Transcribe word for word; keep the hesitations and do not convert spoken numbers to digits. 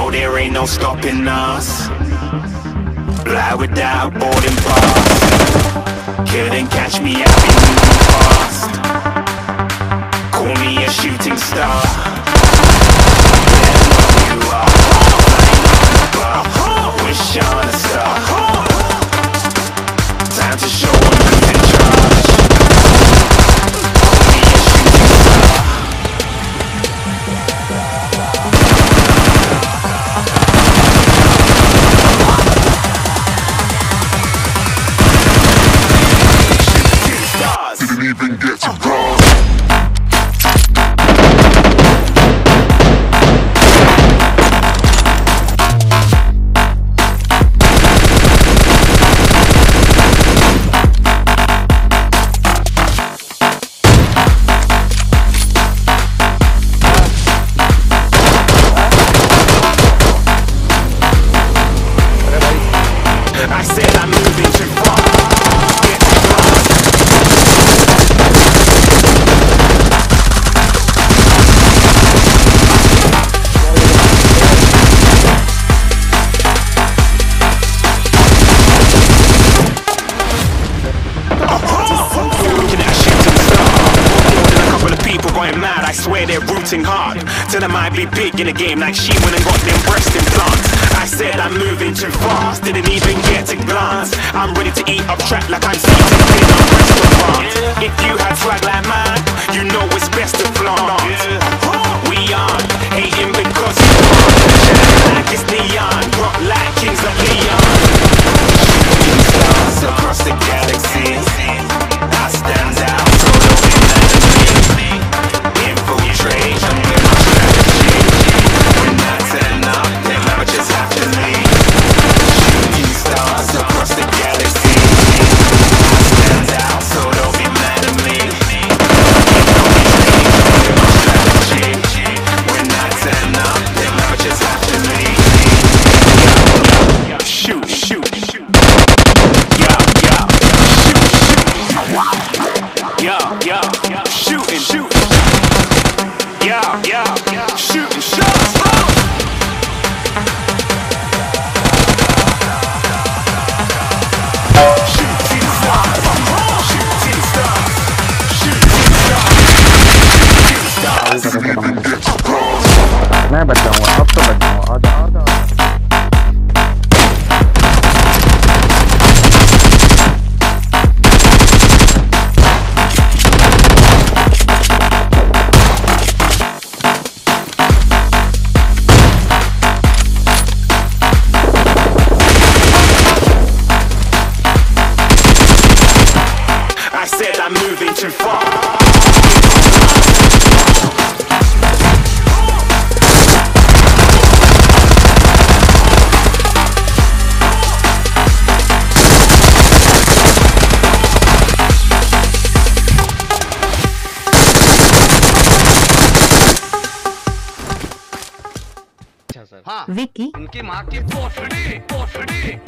know there ain't no stopping us. Fly without boarding pass. Couldn't catch me, I've been moving fast. Call me a shooting star. Let know who you are. Flying on the bar, wish on a star. Time to show 'em who's in charge. Call me a shooting star. Didn't even get to cross. I said I'm moving too far. Get too fast. Looking at a shooting star. More than a couple of people going mad, I swear they're rooting hard. Tell them I'd be big in the game like she went and got them breast implants. I said I'm moving too fast, didn't even get a glance. I'm ready to eat up track like I'm seated in a restaurant. If you had swag like mine, you know it's best to flaunt. We aren't hating because you aren't. Shining like it's neon, rock like kings of Leon. Shooting stars across the galaxy. I stand out, so don't be mad at me. Infiltrate, I'm with my strategy. When I turn up, then I just have to leave. Shooting stars across the galaxy. I stand out, so don't be mad at me. Infiltrate, I'm with my strategy. When I turn up, then I just have to leave. Shoot, shoot, shoot. Yeah, yeah. Shoot, shoot. Yeah, yeah. Shooting, shooting. Yeah, yeah. Shooting shots. Shooting stars. Shooting stars. Shooting stars. Shooting stars. मैं बच जाऊंगा अब तो बच जाऊंगा आजा आजा I said I'm moving too far. हाँ, विकी उनकी माँ की पोछड़ी पोछड़ी